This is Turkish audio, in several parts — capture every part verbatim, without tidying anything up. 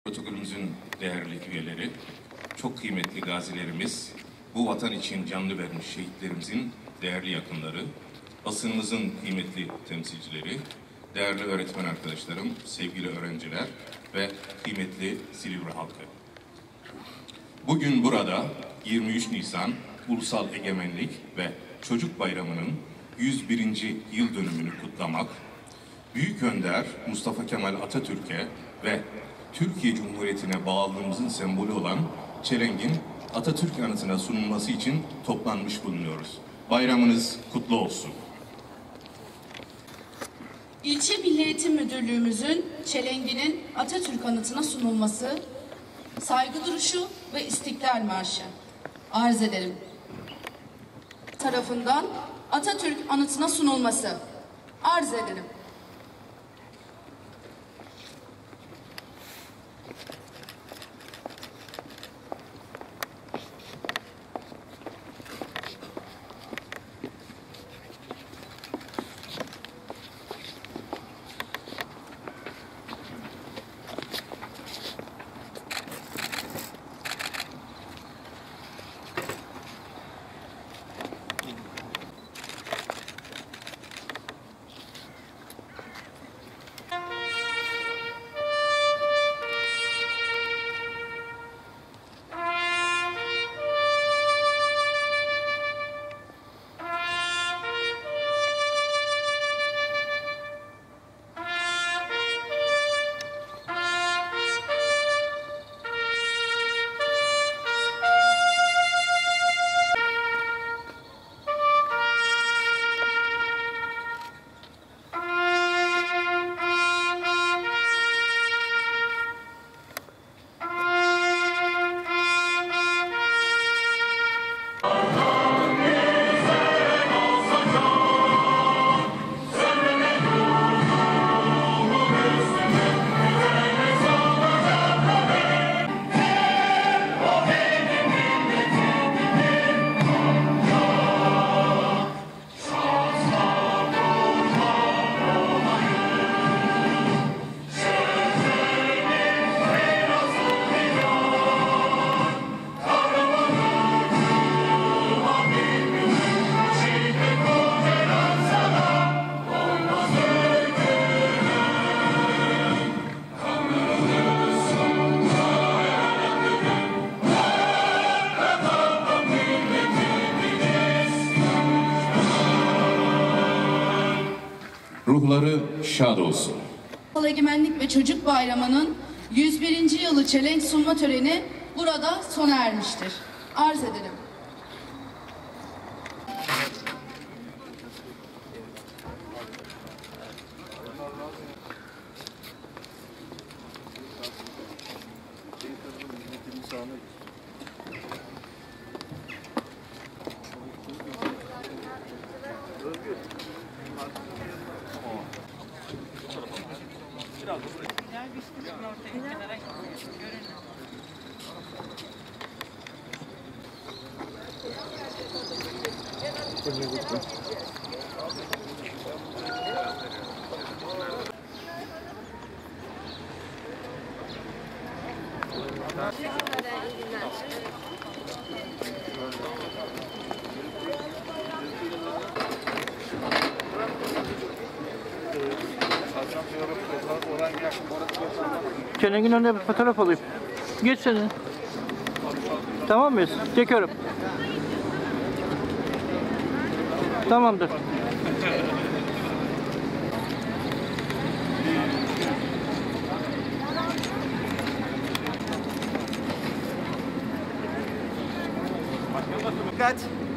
Protokolümüzün değerli üyeleri, çok kıymetli gazilerimiz, bu vatan için canlı vermiş şehitlerimizin değerli yakınları, basınımızın kıymetli temsilcileri, değerli öğretmen arkadaşlarım, sevgili öğrenciler ve kıymetli Silivri halkı. Bugün burada yirmi üç Nisan Ulusal Egemenlik ve Çocuk Bayramı'nın yüz birinci yıl dönümünü kutlamak, Büyük Önder Mustafa Kemal Atatürk'e ve Türkiye Cumhuriyeti'ne bağlılığımızın sembolü olan çelengin Atatürk anıtına sunulması için toplanmış bulunuyoruz. Bayramınız kutlu olsun. İlçe Milli Eğitim Müdürlüğümüzün çelenginin Atatürk anıtına sunulması, saygı duruşu ve İstiklal Marşı arz ederim. Tarafından Atatürk anıtına sunulması arz ederim. Ruhları şad olsun. Ulusal Egemenlik ve Çocuk Bayramı'nın yüz birinci yılı çelenk sunma töreni burada sona ermiştir. Arz ederim. Çelengin önünde bir fotoğraf alayım. Geç seni. Tamam mıyız? Çekiyorum. Tamamdır. Dikkat.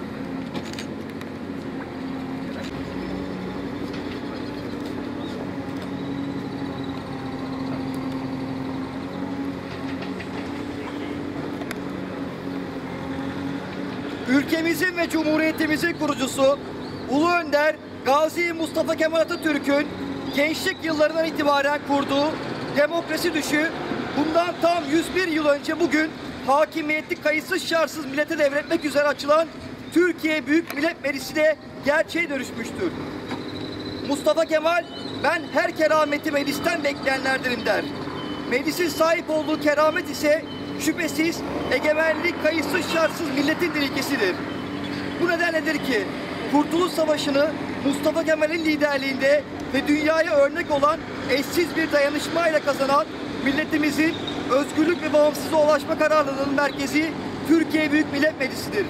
Ülkemizin ve Cumhuriyetimizin kurucusu Ulu Önder Gazi Mustafa Kemal Atatürk'ün gençlik yıllarından itibaren kurduğu demokrasi düşü bundan tam yüz bir yıl önce bugün hakimiyetli kayıtsız şartsız millete devretmek üzere açılan Türkiye Büyük Millet Meclisi'ne gerçeğe dönüşmüştür. Mustafa Kemal, ben her kerameti meclisten bekleyenlerdenim der. Meclisin sahip olduğu keramet ise şüphesiz egemenlik kayıtsız şartsız milletin ilkesidir. Bu nedenledir ki Kurtuluş Savaşı'nı Mustafa Kemal'in liderliğinde ve dünyaya örnek olan eşsiz bir dayanışmayla kazanan milletimizin özgürlük ve bağımsızlığa ulaşma kararlılığının merkezi Türkiye Büyük Millet Meclisi'dir.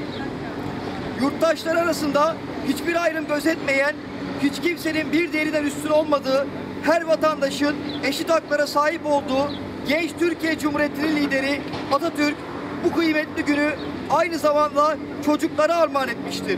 Yurttaşlar arasında hiçbir ayrım gözetmeyen, hiç kimsenin bir diğerinden üstün olmadığı, her vatandaşın eşit haklara sahip olduğu genç Türkiye Cumhuriyeti'nin lideri Atatürk bu kıymetli günü aynı zamanda çocuklara armağan etmiştir.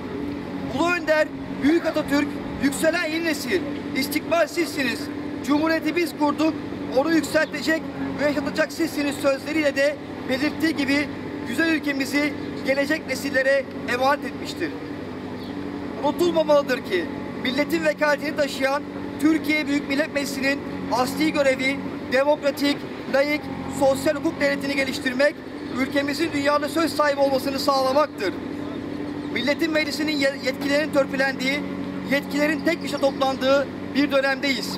Ulu Önder, Büyük Atatürk, yükselen yeni nesil, istikbal sizsiniz, Cumhuriyeti biz kurduk, onu yükseltecek ve yaşatacak sizsiniz sözleriyle de belirttiği gibi güzel ülkemizi gelecek nesillere emanet etmiştir. Unutulmamalıdır ki milletin vekaletini taşıyan Türkiye Büyük Millet Meclisi'nin asli görevi demokratik, layık, sosyal hukuk devletini geliştirmek, ülkemizin dünyada söz sahibi olmasını sağlamaktır. Milletin meclisinin yetkilerinin törpülendiği, yetkilerin tek kişide toplandığı bir dönemdeyiz.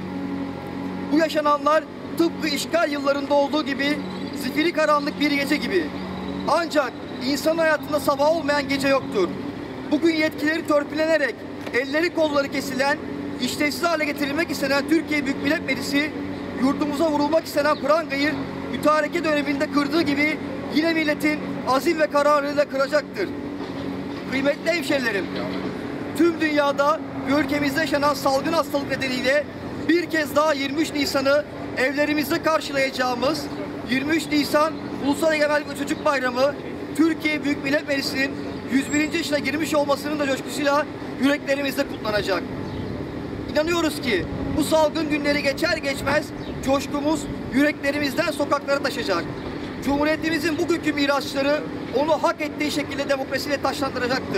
Bu yaşananlar tıpkı işgal yıllarında olduğu gibi zifiri karanlık bir gece gibi. Ancak insan hayatında sabah olmayan gece yoktur. Bugün yetkileri törpülenerek elleri kolları kesilen, işlevsiz hale getirilmek istenen Türkiye Büyük Millet Meclisi, yurdumuza vurulmak istenen prangayı mütareke döneminde kırdığı gibi yine milletin azim ve kararlılığıyla kıracaktır. Kıymetli hemşerilerim, tüm dünyada ve ülkemizde yaşanan salgın hastalık nedeniyle bir kez daha yirmi üç Nisan'ı evlerimizde karşılayacağımız yirmi üç Nisan Ulusal Egemenlik ve Çocuk Bayramı, Türkiye Büyük Millet Meclisi'nin yüz birinci yaşına girmiş olmasının da coşkusuyla yüreklerimizde kutlanacak. İnanıyoruz ki bu salgın günleri geçer geçmez coşkumuz yüreklerimizden sokaklara taşacak. Cumhuriyetimizin bugünkü mirasçıları onu hak ettiği şekilde demokrasiyle taşlandıracaktır.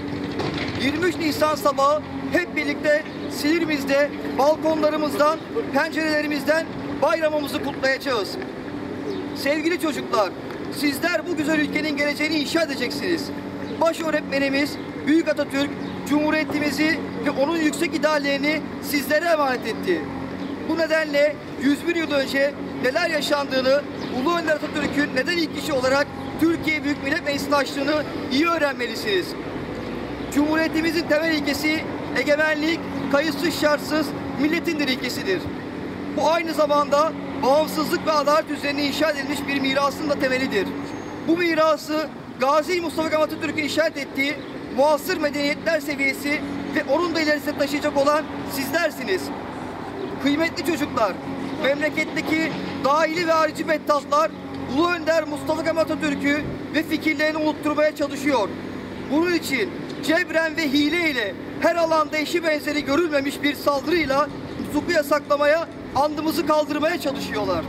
yirmi üç Nisan sabahı hep birlikte Silivrimizde, balkonlarımızdan, pencerelerimizden bayramımızı kutlayacağız. Sevgili çocuklar, sizler bu güzel ülkenin geleceğini inşa edeceksiniz. Baş öğretmenimiz Büyük Atatürk, Cumhuriyetimizi ve onun yüksek ideallerini sizlere emanet etti. Bu nedenle yüz bir yıl önce neler yaşandığını, Ulu Önder Atatürk'ün neden ilk kişi olarak Türkiye Büyük Millet Meclisi'ni açtığını iyi öğrenmelisiniz. Cumhuriyetimizin temel ilkesi egemenlik, kayıtsız şartsız milletin ilkesidir. Bu aynı zamanda bağımsızlık ve adalet üzerine inşa edilmiş bir mirasın da temelidir. Bu mirası Gazi Mustafa Kemal Atatürk'ün işaret ettiği muasır medeniyetler seviyesi ve onun da ilerisine taşıyacak olan sizlersiniz. Kıymetli çocuklar, memleketteki dahili ve harici meddahlar Ulu Önder Mustafa Kemal Atatürk'ü ve fikirlerini unutturmaya çalışıyor. Bunun için cebren ve hile ile her alanda eşi benzeri görülmemiş bir saldırıyla hukuku yasaklamaya, andımızı kaldırmaya çalışıyorlar.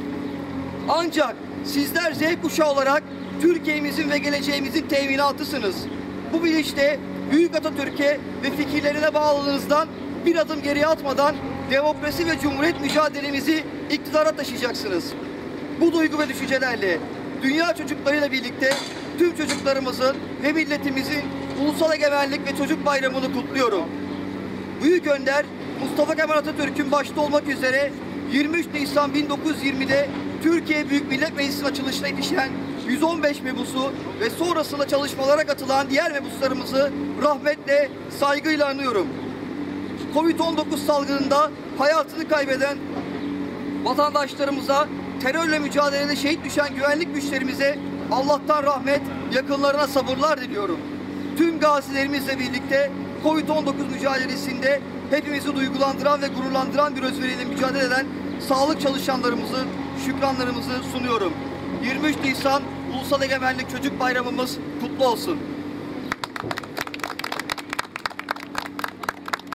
Ancak sizler Z kuşağı olarak Türkiye'mizin ve geleceğimizin teminatısınız. Bu bilinçle Büyük Atatürk'e ve fikirlerine bağlılığınızdan bir adım geriye atmadan demokrasi ve cumhuriyet mücadelemizi iktidara taşıyacaksınız. Bu duygu ve düşüncelerle dünya çocuklarıyla birlikte tüm çocuklarımızın ve milletimizin Ulusal Egemenlik ve Çocuk Bayramı'nı kutluyorum. Büyük Önder Mustafa Kemal Atatürk'ün başta olmak üzere yirmi üç Nisan bin dokuz yüz yirmi'de Türkiye Büyük Millet Meclisi'nin açılışına yetişen yüz on beş mebusu ve sonrasında çalışmalara katılan diğer mebuslarımızı rahmetle, saygıyla anıyorum. Covid on dokuz salgınında hayatını kaybeden vatandaşlarımıza, terörle mücadelede şehit düşen güvenlik güçlerimize Allah'tan rahmet, yakınlarına sabırlar diliyorum. Tüm gazilerimizle birlikte Covid on dokuz mücadelesinde hepimizi duygulandıran ve gururlandıran bir özveriyle mücadele eden sağlık çalışanlarımızı, şükranlarımızı sunuyorum. yirmi üç Nisan Ulusal Egemenlik Çocuk Bayramımız kutlu olsun.